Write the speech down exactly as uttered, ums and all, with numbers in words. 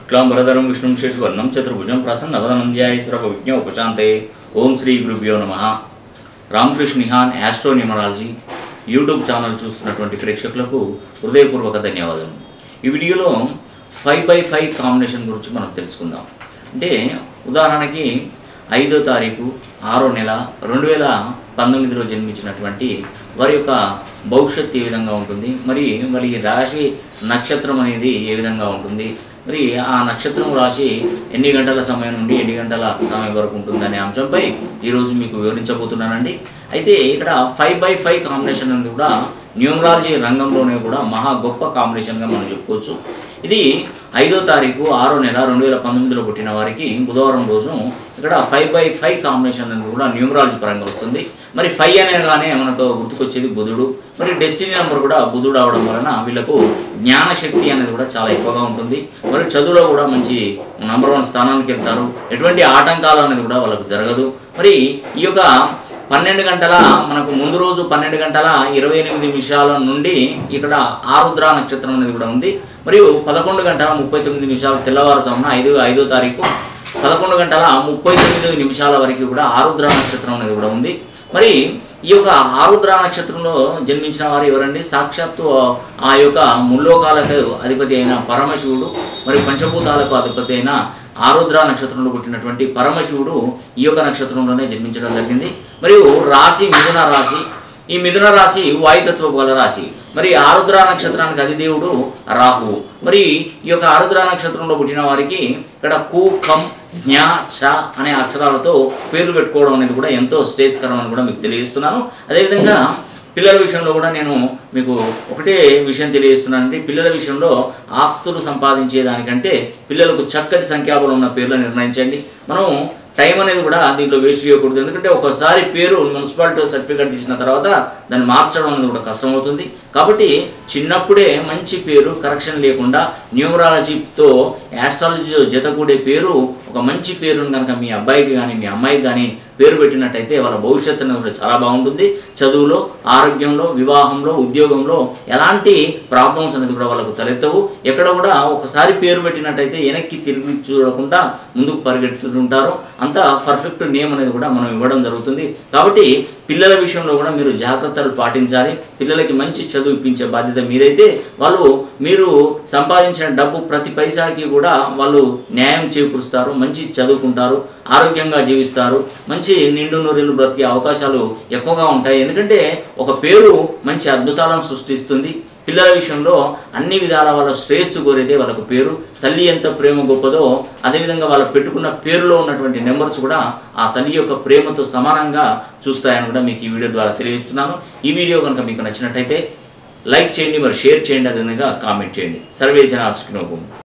शुक्लांबरधरं विष्णुं शशिवर्णं चतुर्भुजं प्रसन्नवदनं ध्यायेत् सर्वविघ्नोपशान्तये। ओम श्री गुरुभ्यो नमः। रामकृष्ण निहान एस्ट्रो न्यूमरालजी यूट्यूब ఛానల్ చూస్తున్నటువంటి ప్రేక్షకులకు హృదయపూర్వక ధన్యవాదాలు। ఈ వీడియోలో ఫైవ్ బై ఫైవ్ కాంబినేషన్ గురించి మనం తెలుసుకుందాం। అంటే ఉదాహరణకి ఐదో తారీఖు ఆరో నెల రెండు వేల పంతొమ్మిదిలో జన్మించినటువంటి వారి యొక్క భవిష్యత్తు ఏ విధంగా ఉంటుంది, మరి వారి రాశి నక్షత్రం అనేది ఏ విధంగా ఉంటుంది, మరి ఆ నక్షత్రం రాశి ఎన్ని గంటల సమయం నుండి ఎన్ని గంటల సమయం వరకు ఉంటుందనే అంశంపై ఈరోజు మీకు వివరించబోతున్నానండి। అయితే ఇక్కడ ఫైవ్ బై ఫైవ్ కాంబినేషన్ అనేది కూడా న్యూమరాలజీ రంగంలోనే కూడా మహా గొప్ప కాంబినేషన్గా మనం చెప్పుకోవచ్చు। ఇది ఐదో తారీఖు ఆరో నెల రెండు వేల పంతొమ్మిదిలో పుట్టిన వారికి బుధవారం రోజు ఇక్కడ ఫైవ్ బై ఫైవ్ కాంబినేషన్ అనేది కూడా న్యూమరాలజీ పరంగా వస్తుంది। మరి ఫైవ్ అనేగానే మనకు గుర్తుకొచ్చేది బుధుడు, మరి డెస్టినీ నెంబర్ కూడా బుధుడు అవడం వలన వీళ్ళకు జ్ఞానశక్తి అనేది కూడా చాలా ఎక్కువగా ఉంటుంది। మరి చదువులో కూడా మంచి నంబర్ వన్ స్థానానికి వెళ్తారు, ఎటువంటి ఆటంకాలు అనేది కూడా వాళ్ళకు జరగదు। మరి ఈ యొక్క పన్నెండు గంటల మనకు ముందు రోజు పన్నెండు గంటల ఇరవై ఎనిమిది నిమిషాల నుండి ఇక్కడ ఆరుద్ర నక్షత్రం అనేది కూడా ఉంది। మరియు పదకొండు గంటల ముప్పై తొమ్మిది నిమిషాలు తెల్లవారుజామున ఐదు ఐదో తారీఖు పదకొండు గంటల ముప్పై తొమ్మిది నిమిషాల వరకు కూడా ఆరుద్ర నక్షత్రం అనేది కూడా ఉంది। మరి ఈ యొక్క ఆరుద్ర నక్షత్రంలో జన్మించిన వారు ఎవరండి? సాక్షాత్తు ఆ యొక్క ముల్లోకాలకు అధిపతి అయిన పరమశివుడు, మరి పంచభూతాలకు అధిపతి అయిన ఆరుద్ర నక్షత్రంలో పుట్టినటువంటి పరమశివుడు ఈ యొక్క నక్షత్రంలోనే జన్మించడం జరిగింది। మరియు రాశి మిథున రాశి, ఈ మిథున రాశి వాయుతత్వపు గల రాశి। మరి ఆరుద్ర నక్షత్రానికి అధిదేవుడు రాహు। మరి ఈ యొక్క ఆరుద్ర నక్షత్రంలో పుట్టిన వారికి ఇక్కడ కు కం జ్ఞ చ అనే అక్షరాలతో పేర్లు పెట్టుకోవడం అనేది కూడా ఎంతో శ్రేయస్కరం అని కూడా మీకు తెలియజేస్తున్నాను। అదేవిధంగా పిల్లల విషయంలో కూడా నేను మీకు ఒకటే విషయం తెలియజేస్తున్నానండి। పిల్లల విషయంలో ఆస్తులు సంపాదించేదానికంటే పిల్లలకు చక్కటి సంఖ్యాబలం ఉన్న పేర్లు నిర్ణయించండి। మనం టైం అనేది కూడా దీంట్లో వేస్ట్ చేయకూడదు, ఎందుకంటే ఒకసారి పేరు మున్సిపాలిటీ సర్టిఫికేట్ తీసిన తర్వాత దాన్ని మార్చడం అనేది కూడా కష్టమవుతుంది। కాబట్టి చిన్నప్పుడే మంచి పేరు కరెక్షన్ లేకుండా న్యూమరాలజీతో యాస్ట్రాలజీ జతకూడే పేరు ఒక మంచి పేరును కనుక మీ అబ్బాయికి కానీ మీ అమ్మాయికి కానీ పేరు పెట్టినట్టయితే వాళ్ళ భవిష్యత్తు అనేది కూడా చాలా బాగుంటుంది। చదువులో, ఆరోగ్యంలో, వివాహంలో, ఉద్యోగంలో ఎలాంటి ప్రాబ్లమ్స్ అనేది కూడా వాళ్ళకు తలెత్తవు। ఎక్కడ కూడా ఒకసారి పేరు పెట్టినట్టయితే వెనక్కి తిరిగి చూడకుండా ముందుకు పరిగెత్తుతుంటారు। అంత పర్ఫెక్ట్ నేమ్ అనేది కూడా మనం ఇవ్వడం జరుగుతుంది। కాబట్టి పిల్లల విషయంలో కూడా మీరు జాగ్రత్తలు పాటించాలి। పిల్లలకి మంచి చదువు ఇప్పించే బాధ్యత మీదైతే వాళ్ళు మీరు సంపాదించిన డబ్బు ప్రతి పైసాకి కూడా వాళ్ళు న్యాయం చేకూరుస్తారు, మంచి చదువుకుంటారు, ఆరోగ్యంగా జీవిస్తారు, మంచి నిండు నూరేళ్ళు బ్రతికే అవకాశాలు ఎక్కువగా ఉంటాయి। ఎందుకంటే ఒక పేరు మంచి అద్భుతాలను సృష్టిస్తుంది। పిల్లల విషయంలో అన్ని విధాల వాళ్ళ శ్రేయస్సు కోరేదే వాళ్ళకు పేరు। తల్లి ఎంత ప్రేమ గొప్పదో అదేవిధంగా వాళ్ళు పెట్టుకున్న పేరులో ఉన్నటువంటి నెంబర్స్ కూడా ఆ తల్లి యొక్క ప్రేమతో సమానంగా చూస్తాయని కూడా మీకు ఈ వీడియో ద్వారా తెలియజేస్తున్నాను। ఈ వీడియో కనుక మీకు నచ్చినట్టయితే లైక్ చేయండి, మరి షేర్ చేయండి, అదేవిధంగా కామెంట్ చేయండి। సర్వే జనా సుఖినో భవంతు।